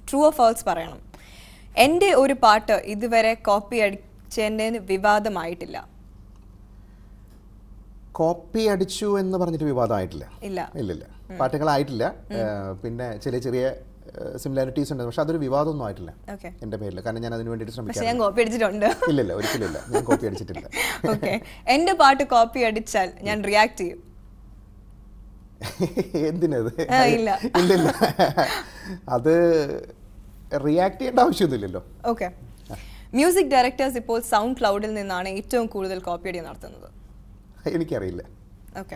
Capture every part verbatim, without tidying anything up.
True or false പറയണം. എൻ്റെ ഒരു പാട്ട് ഇതുവരെ കോപ്പി അടിച്ചതിന് വിവാദമായിട്ടില്ല. കോപ്പി അടിച്ചു എന്ന് പറഞ്ഞിട്ട് വിവാദമായിട്ടില്ല. ഇല്ല ഇല്ലില്ല, പാട്ടുകളായിട്ടില്ല. പിന്നെ ചെറിയ ചെറിയ സിമിലാരിറ്റീസ് ഉണ്ട്, പക്ഷെ അതൊരു വിവാദമൊന്നും ആയിട്ടില്ല എൻ്റെ പേരിൽ. കാരണം ഞാൻ അതിന് വേണ്ടിയിട്ട് ശ്രമിക്കാം. ഇല്ലില്ല, ഒരിക്കലും ഇല്ല, ഞാൻ കോപ്പി അടിച്ചിട്ടില്ല. ഓക്കെ, എൻ്റെ പാട്ട് കോപ്പി അടിച്ചാൽ ഞാൻ റിയാക്ട് ചെയ്യും. എന്തിനത്? ഇല്ലില്ല, അത് റിയാക്ട് ചെയ്യേണ്ട ആവശ്യമൊന്നുമില്ലല്ലോ. ഓക്കെ, മ്യൂസിക് ഡയറക്ടേഴ്സ് ഇപ്പോൾ സൗണ്ട് ക്ലൗഡിൽ നിന്നാണ് ഏറ്റവും കൂടുതൽ കോപ്പി അടി നടത്തുന്നത്. എനിക്കറിയില്ല. ഓക്കെ,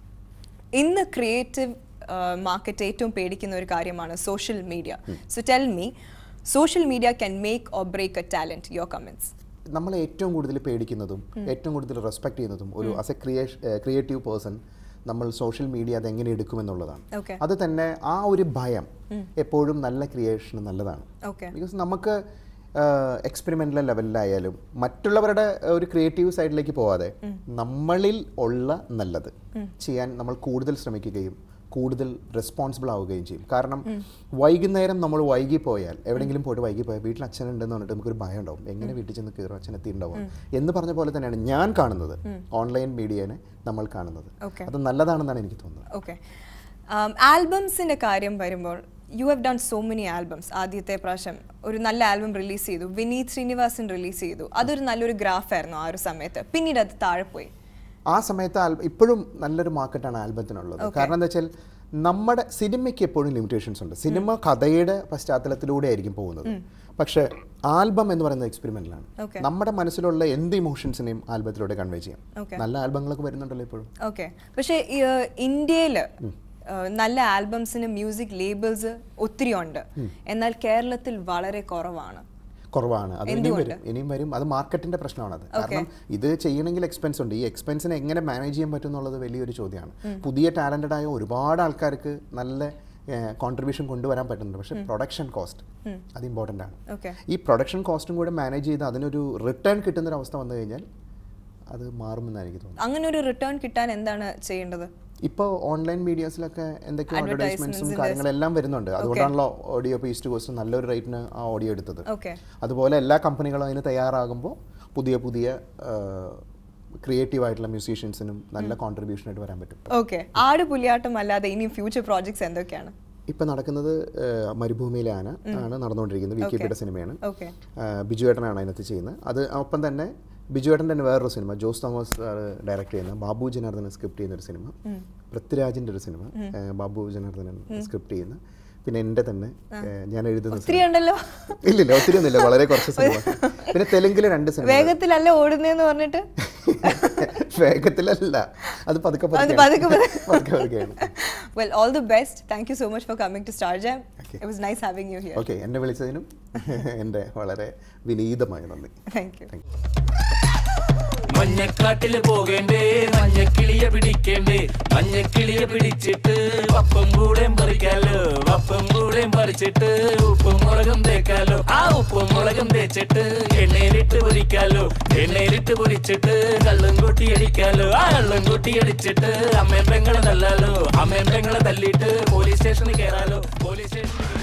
ഇന്ന് ക്രിയേറ്റീവ് മാർക്കറ്റ് ഏറ്റവും പേടിക്കുന്ന ഒരു കാര്യമാണ് social media. So tell me, social media can make or break a talent. Your comments. നമ്മൾ ഏറ്റവും കൂടുതൽ പേടിക്കുന്നതും ഏറ്റവും കൂടുതൽ റെസ്പെക്ട് ചെയ്യുന്നതും ഒരു ആസ് എ ക്രിയേറ്റീവ് പേഴ്സൺ നമ്മൾ സോഷ്യൽ മീഡിയ അത് എങ്ങനെ എടുക്കുമെന്നുള്ളതാണ്. അത് തന്നെ ആ ഒരു ഭയം എപ്പോഴും നല്ല ക്രിയേഷന് നല്ലതാണ്. ബിക്കോസ് നമുക്ക് എക്സ്പെരിമെൻ്റൽ ലെവലിലായാലും മറ്റുള്ളവരുടെ ഒരു ക്രിയേറ്റീവ് സൈഡിലേക്ക് പോവാതെ നമ്മളിൽ ഉള്ള നല്ലത് ചെയ്യാൻ നമ്മൾ കൂടുതൽ ശ്രമിക്കുകയും കൂടുതൽ റെസ്പോൺസിബിൾ ആവുകയും ചെയ്യും. കാരണം വൈകുന്നേരം നമ്മൾ വൈകി പോയാൽ, എവിടെയെങ്കിലും പോയിട്ട് വൈകി പോയാൽ വീട്ടിൽ അച്ഛനുണ്ടെന്ന് പറഞ്ഞിട്ട് നമുക്കൊരു ഭയം ഉണ്ടാവും, എങ്ങനെ വീട്ടിൽ ചെന്ന് കയറും, അച്ഛൻ എത്തിയിട്ടുണ്ടാവും എന്ന് പറഞ്ഞ പോലെ തന്നെയാണ് ഞാൻ കാണുന്നത് ഓൺലൈൻ മീഡിയനെ നമ്മൾ കാണുന്നത്. അത് നല്ലതാണെന്നാണ് എനിക്ക് തോന്നുന്നത്. ഓക്കെ, ആൽബംസിൻ്റെ കാര്യം വരുമ്പോൾ you have done so many albums. ആദ്യത്തെ പ്രാവശ്യം ഒരു നല്ല ആൽബം റിലീസ് ചെയ്തു, വിനീത് ശ്രീനിവാസൻ റിലീസ് ചെയ്തു. അതൊരു നല്ലൊരു ഗ്രാഫായിരുന്നു ആ ഒരു സമയത്ത്. പിന്നീട് അത് താഴെ പോയി. ആ സമയത്ത് ഇപ്പോഴും നല്ലൊരു മാർക്കറ്റാണ് ആൽബത്തിനുള്ളത്. കാരണം എന്താ വെച്ചാൽ നമ്മുടെ സിനിമയ്ക്ക് എപ്പോഴും ലിമിറ്റേഷൻസ് ഉണ്ട്. സിനിമ കഥയുടെ പശ്ചാത്തലത്തിലൂടെ ആയിരിക്കും പോകുന്നത്, പക്ഷേ ആൽബം എന്ന് പറയുന്നത് എക്സ്പെരിമെന്റിലാണ്. നമ്മുടെ മനസ്സിലുള്ള എന്ത് ഇമോഷൻസിനെയും ആൽബത്തിലൂടെ കൺവേ ചെയ്യാം. നല്ല ആൽബങ്ങളൊക്കെ വരുന്നുണ്ടല്ലോ ഇപ്പോഴും. ഓക്കെ, പക്ഷേ ഇന്ത്യയിൽ നല്ല ആൽബംസിന് മ്യൂസിക് ലേബിൾസ് ഒത്തിരി ഉണ്ട്, എന്നാൽ കേരളത്തിൽ വളരെ കുറവാണ്. കുറവാണ് അത് ഇനിയും വരും ഇനിയും വരും അത് മാർക്കറ്റിന്റെ പ്രശ്നമാണത്. കാരണം ഇത് ചെയ്യണമെങ്കിൽ എക്സ്പെൻസ് ഉണ്ട്. ഈ എക്സ്പെൻസിനെ എങ്ങനെ മാനേജ് ചെയ്യാൻ പറ്റും എന്നുള്ളത് വലിയൊരു ചോദ്യമാണ്. പുതിയ ടാലന്റഡ് ആയ ഒരുപാട് ആൾക്കാർക്ക് നല്ല കോൺട്രിബ്യൂഷൻ കൊണ്ടുവരാൻ പറ്റുന്നുണ്ട്, പക്ഷേ പ്രൊഡക്ഷൻ കോസ്റ്റ് അത് ഇമ്പോർട്ടൻ്റ് ആണ്. ഈ പ്രൊഡക്ഷൻ കോസ്റ്റും കൂടെ മാനേജ് ചെയ്ത് അതിനൊരു റിട്ടേൺ കിട്ടുന്നൊരു അവസ്ഥ വന്നു കഴിഞ്ഞാൽ അത് മാറുമെന്നാണ് എനിക്ക് തോന്നുന്നത്. അങ്ങനെ ഒരു റിട്ടേൺ കിട്ടാൻ എന്താണ് ചെയ്യേണ്ടത്? ഇപ്പോൾ ഓൺലൈൻ മീഡിയാസിലൊക്കെ എന്തൊക്കെയോ അഡ്വർടൈസ്മെന്റ്സും കാര്യങ്ങളെല്ലാം വരുന്നുണ്ട്. അതുകൊണ്ടാണല്ലോ ഓഡിയോ ഈസ്റ്റ് കോസ്റ്റ് നല്ലൊരു റേറ്റിന് ആ ഓഡിയോ എടുത്തത്. അതുപോലെ എല്ലാ കമ്പനികളും അതിന് തയ്യാറാകുമ്പോൾ പുതിയ പുതിയ ക്രിയേറ്റീവ് ആയിട്ടുള്ള മ്യൂസീഷ്യൻസിനും നല്ല കോൺട്രിബ്യൂഷൻ ആയിട്ട് വരാൻ പറ്റും. ഓക്കെ, ആടുപുലിയാട്ടം അല്ലാതെ ഇനി ഫ്യൂച്ചർ പ്രോജക്ട്സ് എന്തൊക്കെയാണ്? ഇപ്പം നടക്കുന്നത് മരുഭൂമിയിലെ ആന ആണ് നടന്നുകൊണ്ടിരിക്കുന്നത്. വി കെ പിയുടെ സിനിമയാണ്. ബിജുവേട്ടനാണ് അതിനകത്ത് ചെയ്യുന്നത്. അത് ഒപ്പം തന്നെ ബിജുവേട്ടൻ്റെ തന്നെ വേറൊരു സിനിമ ജോസ് തോമസ് ഡയറക്റ്റ് ചെയ്യുന്ന ബാബു ജനാർദ്ദനൻ സ്ക്രിപ്റ്റ് ചെയ്യുന്ന ഒരു സിനിമ, പൃഥ്വിരാജിൻ്റെ ഒരു സിനിമ ബാബു ജനാർദ്ദനൻ സ്ക്രിപ്റ്റ് ചെയ്യുന്ന, പിന്നെ എൻ്റെ തന്നെ ഞാൻ എഴുതുന്ന ഇല്ലില്ല ഒത്തിരി ഒന്നുമില്ല, വളരെ കുറച്ച് സിനിമ. പിന്നെ തെലുങ്കിലെ രണ്ട് സിനിമ. വേഗത്തിലല്ല ഓടുന്നതെന്ന് പറഞ്ഞിട്ട് വേഗത്തിലല്ല, അത് പതുക്കെ പതുക്കെയാണ്. Well, all the best. Thank you so much for coming to Star Jam. Okay. It was nice having you here. Okay, എന്നെ വിളിച്ചതിനും എൻ്റെ വളരെ വിനീതമായ നന്ദി. Thank you. മഞ്ഞക്കാട്ടിൽ പോകേണ്ടേ, മഞ്ഞക്കിളിയെ പിടിക്കേണ്ടേ, മഞ്ഞക്കിളിയെ പിടിച്ചിട്ട് വപ്പം കൂടെയും പറിക്കാലോ, വപ്പം കൂടെയും പറിച്ചിട്ട് ഉപ്പും മുളകും തേക്കാലോ, ആ ഉപ്പും മുളകും തേച്ചിട്ട് എണ്ണയിലിട്ട് പൊരിക്കാലോ, എണ്ണയിലിട്ട് പൊരിച്ചിട്ട് കള്ളും കൂട്ടി അടിക്കാലോ, ആ കള്ളും കൂട്ടി അടിച്ചിട്ട് അമ്മയും പെങ്ങളെ തല്ലാലോ, അമ്മയും പെങ്ങളെ തല്ലിയിട്ട് പോലീസ് സ്റ്റേഷനിൽ കയറാലോ, പോലീസ് സ്റ്റേഷനിൽ